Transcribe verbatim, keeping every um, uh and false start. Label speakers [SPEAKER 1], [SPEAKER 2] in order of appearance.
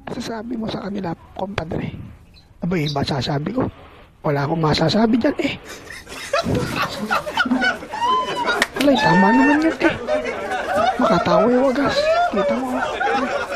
[SPEAKER 1] Sasabi mo sa kanila, kompadre? Abay, masasabi ko. Wala akong masasabi dyan eh. Alay, tama naman yun eh. Makatawa yung wagas. Kita mo.